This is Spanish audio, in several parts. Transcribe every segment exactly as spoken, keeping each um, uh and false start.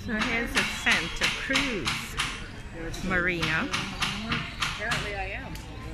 So here's the Santa Cruz Marina. Apparently I am.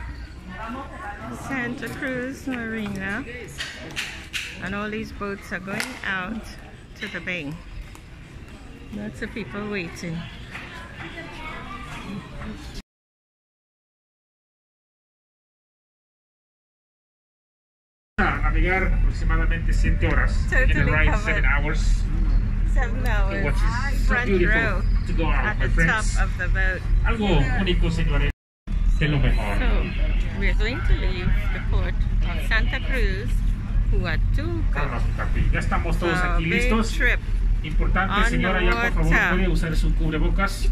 Santa Cruz Marina. And all these boats are going out to the bay. Lots of people waiting. Navegar aproximadamente siete horas. Totally in a ride covered. seven hours. Seven hours. Which is so Front beautiful row to go out, at my the friends. top of the boat. Algo único, señores, de lo mejor. So we're going to leave the port of Santa Cruz, Huatulco. Vámonos, papi. Ya estamos todos for a aquí big listos. trip. Importante, on señora, the ya por favor water. puede usar su cubrebocas.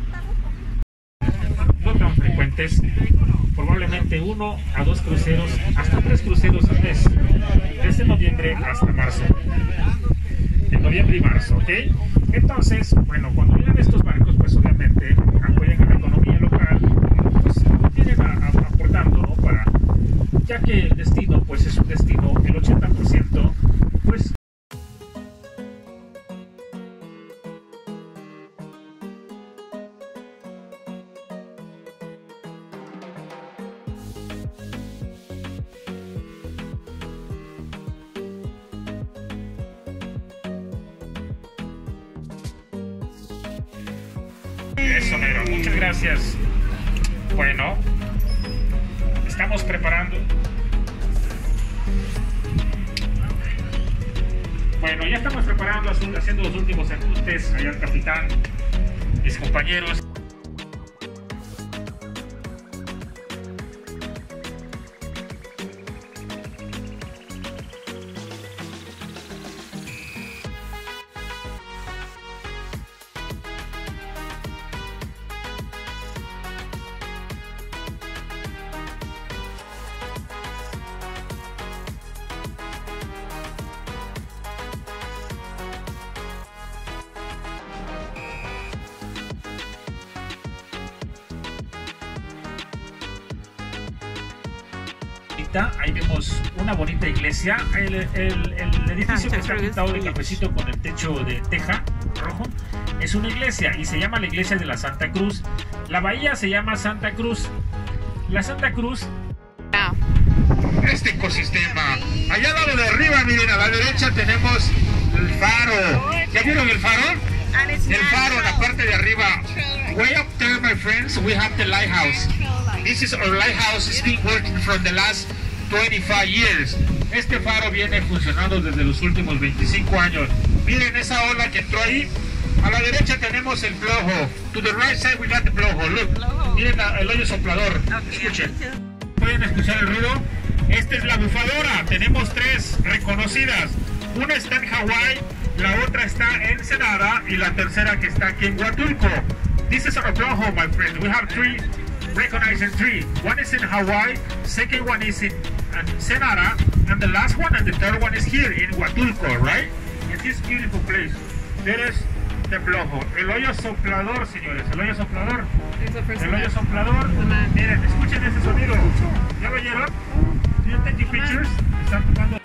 No tan frecuentes. Probablemente uno a dos cruceros, hasta tres cruceros al mes. Desde noviembre hasta marzo. De noviembre y marzo, ¿ok? Entonces, bueno, cuando vienen estos barcos, pues obviamente apoyan a la economía local, pues vienen a, a, aportando, ¿no? Para, ya que el destino, pues es un destino, el ochenta por ciento, pues. Eso, negro, muchas gracias. Bueno, estamos preparando. Bueno, ya estamos preparando, haciendo los últimos ajustes. Allá el capitán, mis compañeros. Ahí vemos una bonita iglesia. El, el, el edificio Santa que está Cruz pintado de Beach. cafecito con el techo de teja rojo es una iglesia y se llama la iglesia de la Santa Cruz. La bahía se llama Santa Cruz. La Santa Cruz. Este ecosistema. Allá al lado de arriba, miren, a la derecha tenemos el faro. ¿Ya vieron el faro? El faro en la parte de arriba. Way up there, my friends, we have the lighthouse. This is our lighthouse. It's been working from the last twenty-five years. Este faro viene funcionando desde los últimos veinticinco años. Miren esa ola que entró ahí. A la derecha tenemos el plojo. To the right side we got the plojo. Look. Miren la, el hoyo soplador. Escuchen. ¿Pueden escuchar el ruido? Esta es la bufadora. Tenemos tres reconocidas. Una está en Hawái, la otra está en Ensenada y la tercera que está aquí en Huatulco. This is our plojo, my friend. We have three. Recognizing three. One is in Hawaii, second one is in Ensenada, and the last one and the third one is here in Huatulco, right? In this beautiful place. There is the plojo. El hoyo soplador, señores. El hoyo soplador. El hoyo soplador. Miren, escuchen ese sonido. ¿Ya lo oyeron? Do you take pictures? Están tomando.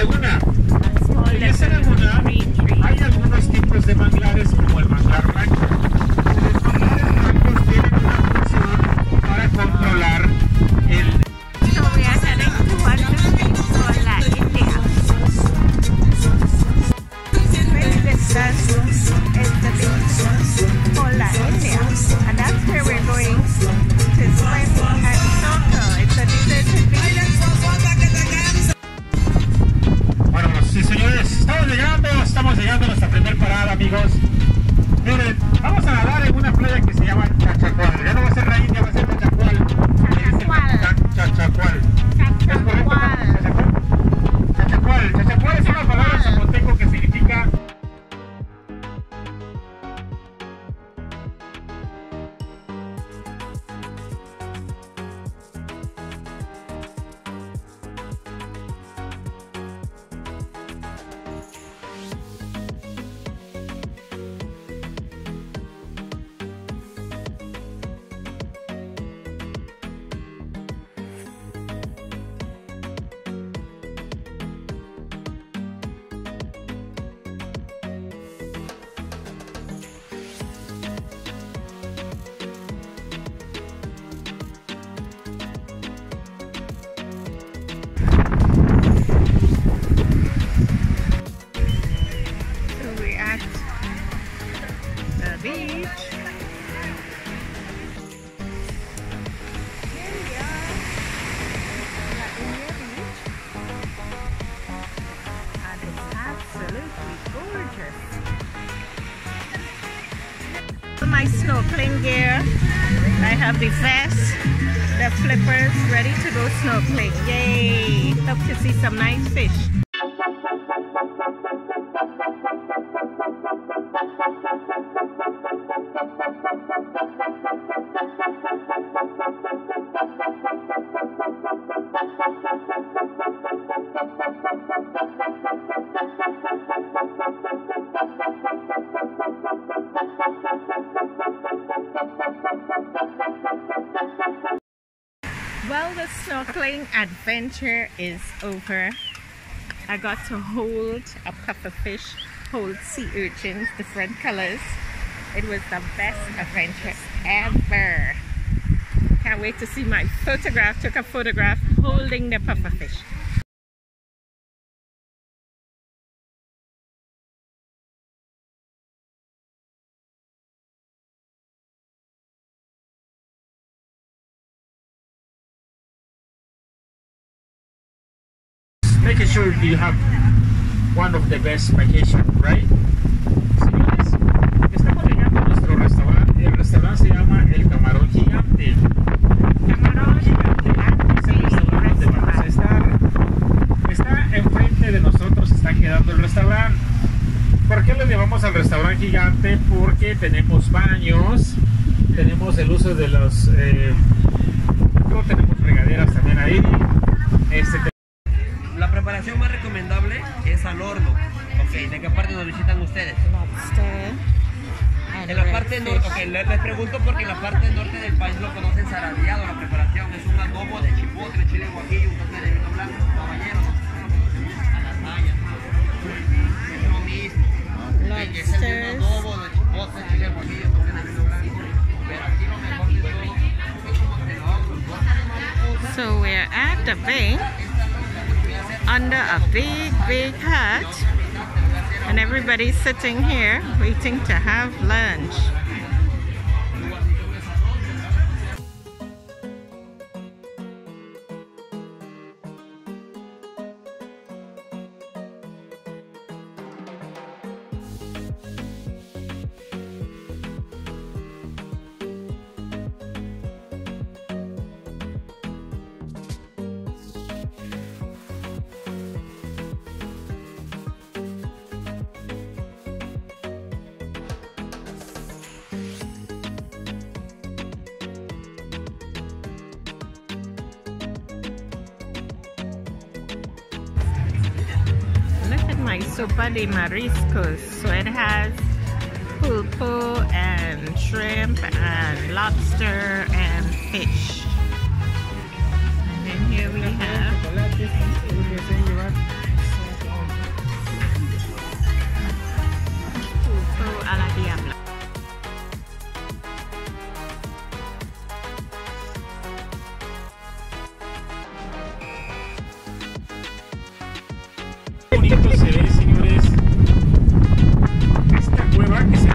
laguna. Small En esa little laguna green tree. hay algunos tipos de manglares como el manglar blanco. Los manglares blancos tienen una función para controlar el... So we are heading towards the beach for La India. Very distance is the beach for La India, and that's where we're going to swim and snorkel. It's a deserted beach. Bueno, sí señores, estamos llegando, estamos llegando a nuestra primera parada, amigos. Miren, vamos a nadar en una playa que se llama Chachacual. Ya no va a ser La India, va a ser Chachacual. Chachacual. Chachacual. ¿Es correcto? Chachacual. Chachacual. Chachacual es una palabra zapoteco que significa... So we're at the beach. Here we are at India Beach, and it's absolutely gorgeous. My snorkeling gear. I have the vest, the flippers, ready to go snorkeling. Yay! Hope to see some nice fish. Well, the snorkeling adventure is over. I got to hold a pufferfish, hold sea urchins, different colors. It was the best adventure ever. Can't wait to see my photograph. Took a photograph holding the pufferfish. Making sure you have one of the best vacation, right? Señores, estamos llegando a nuestro restaurante. El restaurante se llama El Camarón Gigante. Camarón Gigante es el restaurante donde vamos a estar. Está enfrente de nosotros, está quedando el restaurante. ¿Por qué le llamamos al restaurante Gigante? Porque tenemos baños, tenemos el uso de los... Eh, tenemos regaderas también ahí. Este, La preparación más recomendable es al horno. Ok, ¿de qué parte nos visitan ustedes? En la parte norte, ok, les, les pregunto porque en la parte norte del país lo conocen zarandeado. La preparación es un adobo de chipotle, chile guajillo, un toque de vino blanco, caballero. A las mayas. Es lo mismo. Okay, es el mismo adobo de chipotle, chile guajillo, un toque de vino blanco. Pero aquí lo mejor de todo es como te lo hago. So we're at the bay under a big, big hut, and everybody's sitting here waiting to have lunch. My sopa de mariscos, so it has pulpo and shrimp and lobster and fish, and then here we have a la Diabla. Bonito se ve, señores, esta cueva que se